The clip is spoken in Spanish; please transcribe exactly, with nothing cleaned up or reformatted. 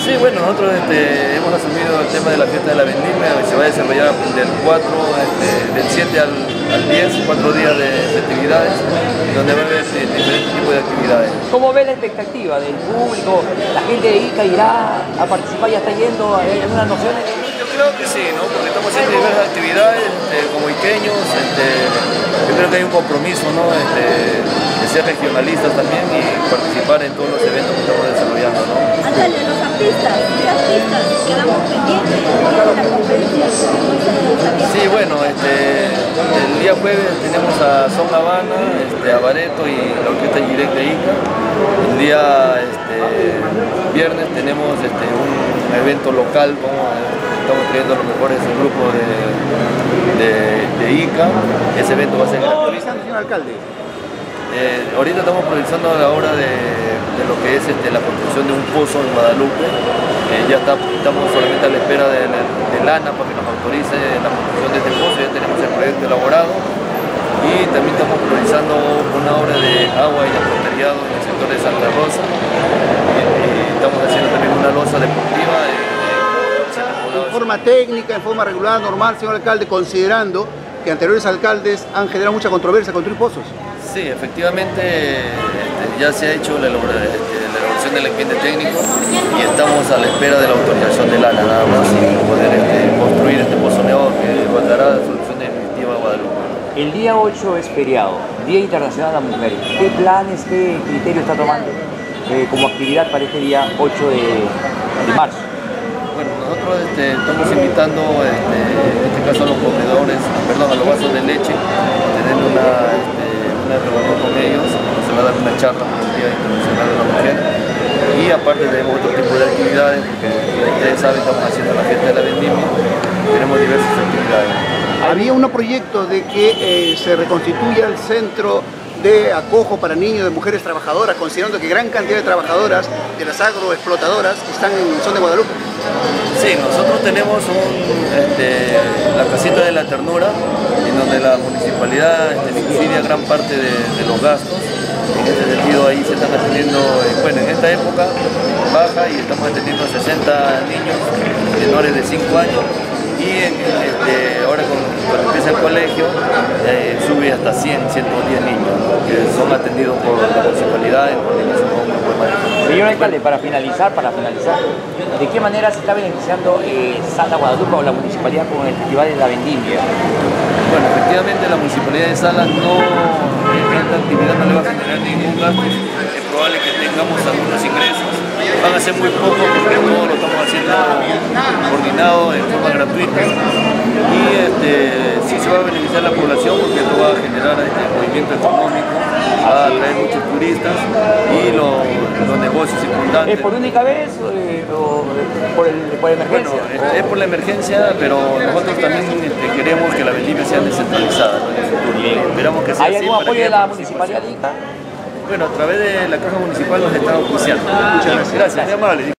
Sí, bueno, nosotros este, hemos asumido el tema de la fiesta de la vendimia, que se va a desarrollar del cuatro, este, del siete al, al diez, cuatro días de, de actividades, donde va a haber este, diferentes tipos de actividades. ¿Cómo ve la expectativa del público? ¿La gente de Ica irá a participar? ¿Ya está yendo? ¿Hay algunas nociones? Yo creo que sí, ¿no? Porque estamos haciendo diversas actividades este, como iqueños, este, yo creo que hay un compromiso, ¿no? Este, de ser regionalistas también y participar en todos los eventos que estamos desarrollando, ¿no? Ándale, los artistas, ¿qué artistas? Quedamos pendientes de la conferencia. Sí, bueno, este, el día jueves tenemos a Son Habana, este, a Bareto y la Orquesta Yirek de Ica. El día este, viernes tenemos este, un evento local, como, estamos trayendo a los mejores grupos de, de, de Ica. Ese evento va a ser gratuito. Señor alcalde. Eh, ahorita estamos priorizando la obra de, de lo que es este, la construcción de un pozo en Guadalupe. Eh, ya está, estamos solamente a la espera de, de, de Lana para que nos autorice la construcción de este pozo. Ya tenemos el proyecto elaborado y también estamos priorizando una obra de agua y alcantarillado en el sector de Santa Rosa. Y, y estamos haciendo también una losa deportiva. De, de, en forma técnica, en forma regular, normal, señor alcalde, considerando que anteriores alcaldes han generado mucha controversia construir pozos. Sí, efectivamente este, ya se ha hecho la, elabora, este, la elaboración del expediente técnico y estamos a la espera de la autorización del ANA nada más y poder este, construir este pozo nuevo que dará solución definitiva a Guadalupe. El día ocho es feriado, Día Internacional de la Mujer. ¿Qué planes, qué criterio está tomando eh, como actividad para este día ocho de, de marzo? Bueno, nosotros este, estamos invitando este, en este caso a los comedores, perdón, a los vasos de leche, a tener una, este, una reunión con ellos, se va a dar una charla por el Día Internacional de la Mujer y aparte tenemos otro tipo de actividades, porque ustedes saben, estamos haciendo la fiesta de la vendimia, tenemos diversas actividades. Había un proyecto de que eh, se reconstituya el centro de acojo para niños de mujeres trabajadoras, considerando que gran cantidad de trabajadoras de las agroexplotadoras están en son de Guadalupe. Sí, nosotros tenemos un, este, la casita de la ternura, en donde la municipalidad este, subsidia gran parte de, de los gastos. En este sentido ahí se están atendiendo, eh, bueno, en esta época baja y estamos atendiendo a sesenta niños menores de cinco años y en, este, ahora con, cuando empieza el colegio eh, sube hasta cien, ciento diez niños, ¿no? Que son atendidos por la municipalidad en coordinación con un grupo de maestros. Señor alcalde, para finalizar, para finalizar, ¿de qué manera se está beneficiando eh, Santa Guadalupe o la municipalidad con el festival de la vendimia? Bueno, efectivamente la municipalidad de Salas no, esta actividad no le va a generar ningún gasto, es probable que tengamos algunos ingresos, van a ser muy pocos porque todo lo estamos haciendo coordinado en forma gratuita y este, sí se va a beneficiar la población porque esto va a generar este movimiento económico, va a traer muchos turistas y los, los negocios circundantes. ¿Es por única vez eh, o por, el, por emergencia? Bueno, es, es por la emergencia, pero nosotros también este, queremos que la vendimia sea descentralizada, ¿no? En el futuro. Esperamos que sea ¿Hay así algún apoyo de la municipalidad de Ica? Bueno, a través de la caja municipal nos están auspiciando. Muchas gracias. Gracias, muy amable.